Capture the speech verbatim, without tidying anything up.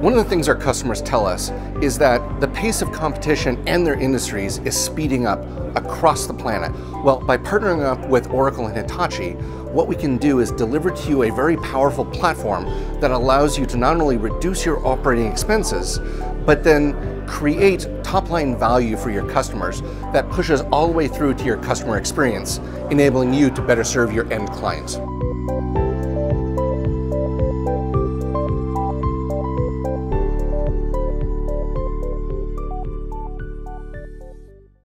One of the things our customers tell us is that the pace of competition and their industries is speeding up across the planet. Well, by partnering up with Oracle and Hitachi, what we can do is deliver to you a very powerful platform that allows you to not only reduce your operating expenses, but then create top-line value for your customers that pushes all the way through to your customer experience, enabling you to better serve your end clients.